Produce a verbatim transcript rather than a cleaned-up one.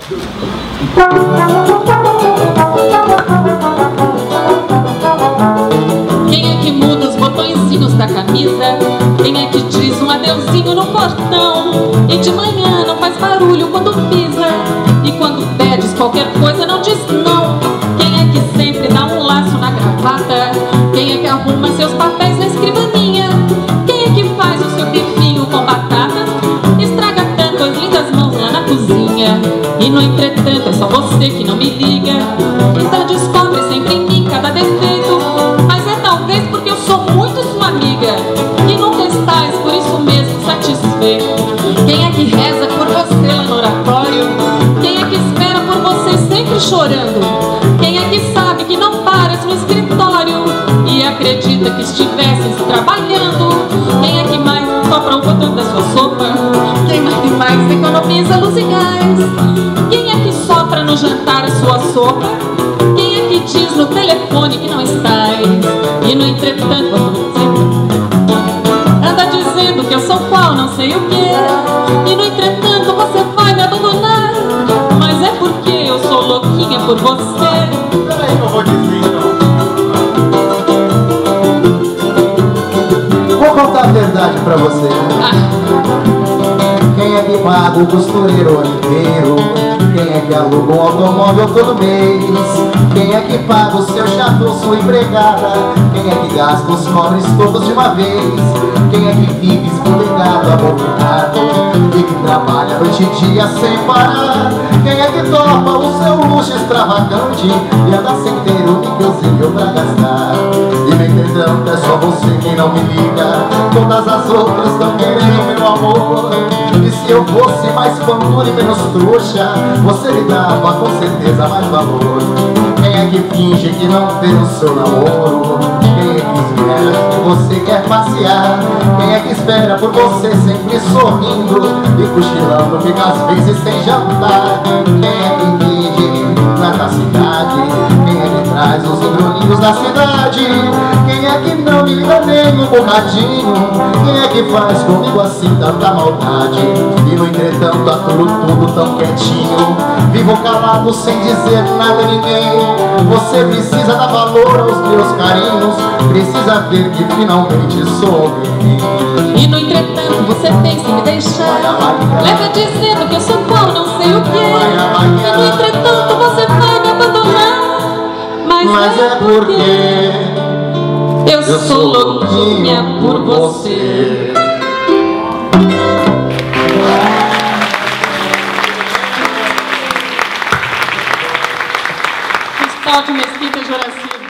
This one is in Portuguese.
Quem é que muda os botõezinhos da camisa? Quem é que diz um adeuzinho no portão? E de manhã não faz barulho quando pisa, e quando pedes qualquer coisa não diz não? Quem é que sempre dá um laço na gravata? Quem é que arruma seus papéis na escrivaninha? Quem é que faz o seu bifinho com batatas? Estraga tanto as lindas mãos lá na cozinha. E no entretanto é só você que não me liga. Então descobre sempre em mim cada defeito, mas é talvez porque eu sou muito sua amiga e nunca estás por isso mesmo satisfeito. Quem é que reza por você lá no oratório? Quem é que espera por você sempre chorando? Quem é que sabe que não paras no escritório e acredita que estivesses trabalhando? Quem é que mais compra o botão da sua sopa? Quem é que mais economiza luz e gás? Quem é que sopra no jantar a sua sopa? Quem é que diz no telefone que não estás? E no entretanto você anda dizendo que eu sou qual não sei o que. E no entretanto você vai me abandonar, mas é porque eu sou louquinha por você. Peraí que eu vou dizer então. Vou contar a verdade pra você. Quem é que paga o costureiro o ano inteiro? Quem é que aluga um automóvel todo mês? Quem é que paga o seu chato, sua empregada? Quem é que gasta os cobres todos de uma vez? Quem é que vive esbudegado, abominado e que trabalha noite e dia sem parar? Quem é que topa o seu luxo extravagante e anda sem ter o inclusive pra gastar? E no entretanto é só você quem não me liga. Todas as outras estão querendo meu amor. E se eu fosse mais pão e menos trouxa, você me dava com certeza mais valor. Quem é que finge que não vê o seu namoro? Quem é que espera que você quer passear? Quem é que espera por você sempre sorrindo e cochilando, fica às vezes sem jantar? Quem é que vive na cidade? Quem é que traz os hidrolinhos da cidade? Quem é que não me liga nem um bocadinho? Quem é que faz comigo assim tanta maldade? E no entretanto aturo tudo tão quietinho, vivo calado sem dizer nada a ninguém. Você precisa dar valor aos meus carinhos, precisa ver que finalmente sou feliz. E no entretanto você pensa em me deixar, leva dizendo que eu sou qual não sei o que. E no entretanto você vai me abandonar, mas, mas é porque eu, eu sou louquinha por você. Cláudio Mesquita, Juraci.